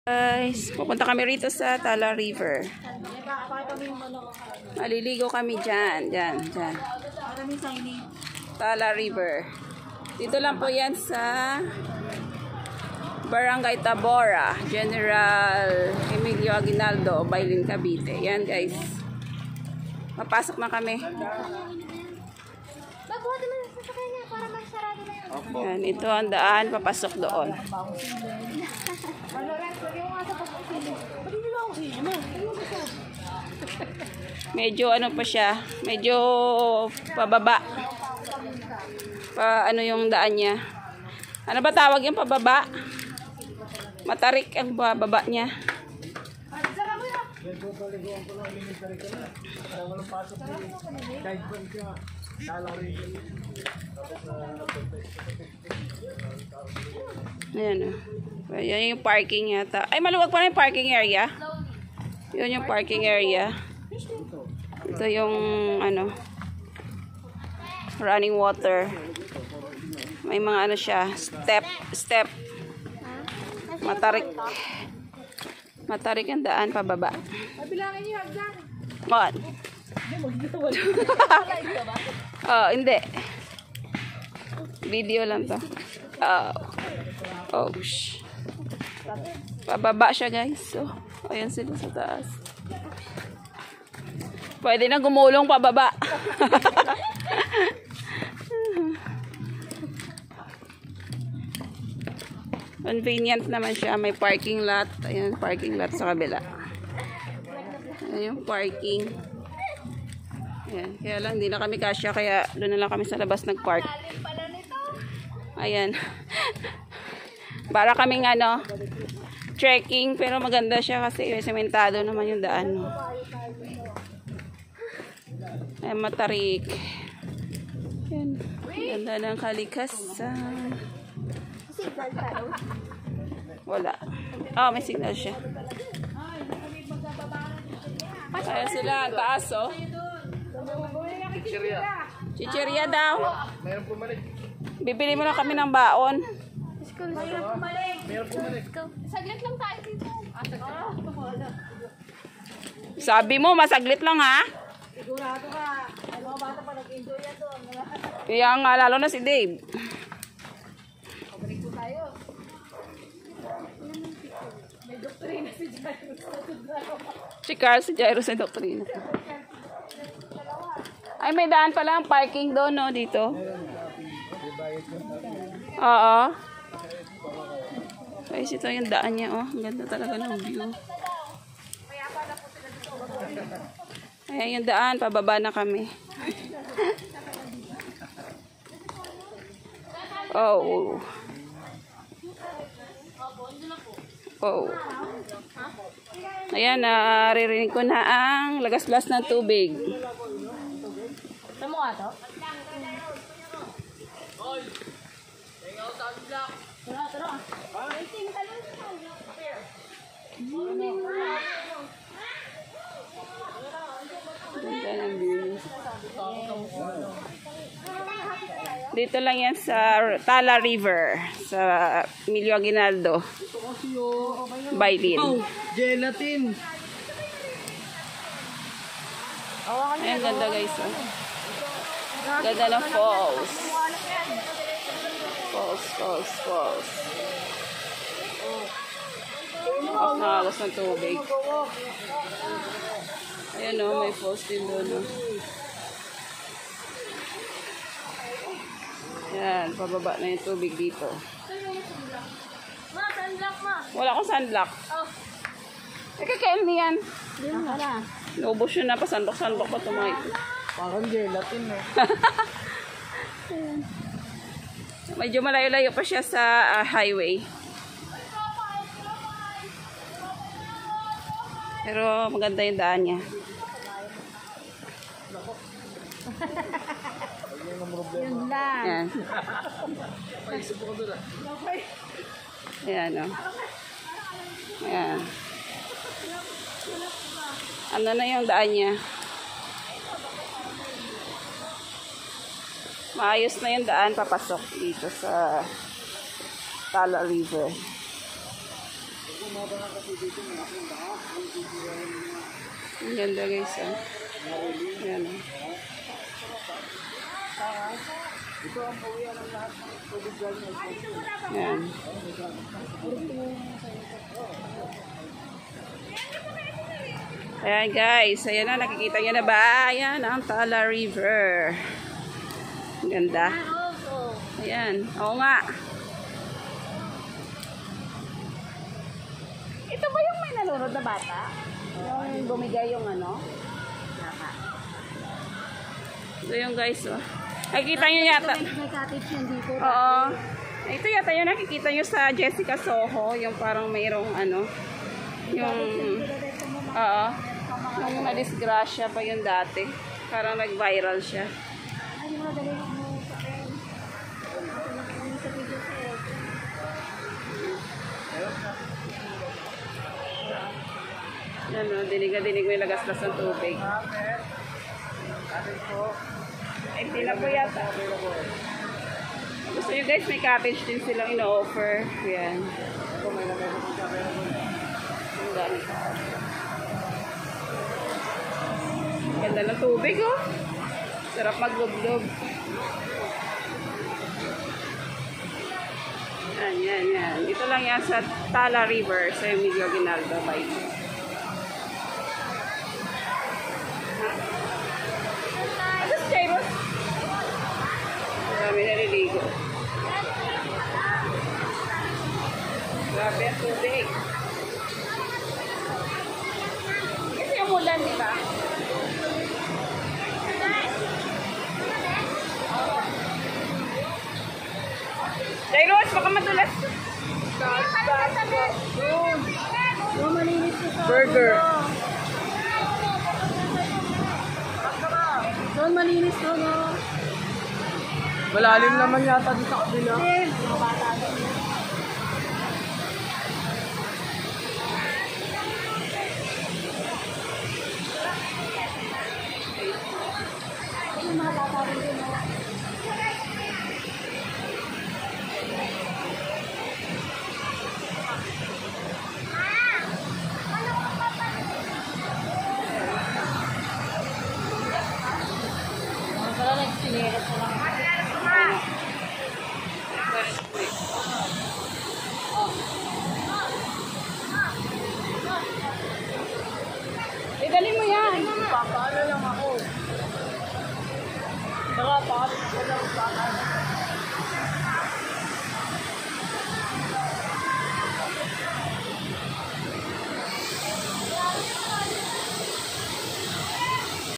Guys, pupunta kami rito sa Tala River. Maliligo kami dyan. Tala River. Dito lang po yan sa Barangay Tabora, General Emilio Aguinaldo, Bailin, Cavite. Yan guys. Mapasok na kami. Yan, ito ang daan, papasok doon. Medyo ano pa siya, medyo pababa. Ano yung daan niya? Ano ba tawag yung pababa? Matarik ang bababa niya. Ayan o. Ayan yung parking yata. Ay, maluwag pa na yung parking area. Yun yung parking area. Ito yung ano, running water. May mga ano siya, step. Matarik ang daan pababa. Bilangin niyo hagdan. On. Oh, hindi. Video lang to. Oh, pababa siya guys. So, ayan sila sa taas. Pwede na gumulong pababa. Convenient naman siya. May parking lot. Ayan, parking lot sa kabila. Ayan yung parking. Ayan. Kaya lang, hindi na kami kasya. Kaya doon na lang kami sa labas nag-park. Ayan. Para kaming ano, trekking. Pero maganda siya kasi sementado naman yung daan. Ayan, matarik. Ayan. Ganda ng kalikasan. Wala. Oh, may signal siya. Ayan sila, ang taas oh. Chicheria daw. Bibili mo na kami ng baon. Saglit lang tayo dito. Sabi mo, masaglit lang ha. Sigurado ka. Ay, mga bata pa nag-enjoy yan doon. Kaya nga, lalo na si Dave. Pabalik po tayo. May doktrina si Jairus. Si Carl, si Jairus ay doktrina. Ay, may daan pala ang parking doon, no, dito. Oo. Guys, ito yung daan niya, oh. Ang ganda talaga ng view. Ayan yung daan, pababa na kami. Oh. Oh. Ayan, naririnig ko na ang lagas-las ng tubig. Saan mo nga to? Tara. Ganda ng view. Dito lang yan sa Tala River, sa Emilio Aguinaldo, Bailin. Gelatin. Ayan, ganda guys. Oh. Ganda ng falls. Falls. Nakalas ng tubig. Ayan o, may falls din doon. Ayan, pababa na yung tubig dito. Ma, sunblock ma. Wala akong sunblock. Oh. Kakain niyan. Wala. Naubos yun na, pasandok-sandok pa tumay. Parang gelatin eh. Medyo malayo-layo pa siya sa highway. Pero maganda yung daan niya. Yun lang. Ayan. Ayan o. Ayan. Ano na yung daan niya? Maayos na yung daan papasok dito sa Tala River. Ang ganda guys, ah. Ayan, ah. Ayan. Ayan guys, ayan na, nakikita nyo na ba? Ayan ang Tala River. Ang ganda. Ayan, oo nga. Ito ba yung may nalunod na bata? Yung bumigay yung ano? Ito yung guys, oh. Nakikita nyo yata. May cottage yan dito. Oo. Ito yata yung nakikita nyo sa Jessica Soho. Yung parang mayroong ano. Yung... Oo. Yung na-disgrasya pa yung dati. Parang nag-viral siya. Ay, yung mga dali mo sa akin. Sa video sa'yo. Yan o, dinig-dinig may lagaslas ng tubig. Ay, hindi na po yata. Gusto nyo guys, may cottage din silang ino-offer. Yan. Ang dami. Ganda ng tubig, oh. Sarap maglublob. Yan. Dito lang yan sa Tala River, sa Emilio Aguinaldo, Bayti. Ano si Jairus? Marami naliligo. Grabe ang tubig. Kasi yung ulan, di ba? Jairus, baka madulas. Yung malinis ko sa Burger. doon malinis ko, no? Malalim naman yata dito sa kabila. Mga bata doon. Yung mga bata doon, no? Wala nagsinira ko lang. Dali mo yan. Papaano lang ako. Baka paano ako lang papaano.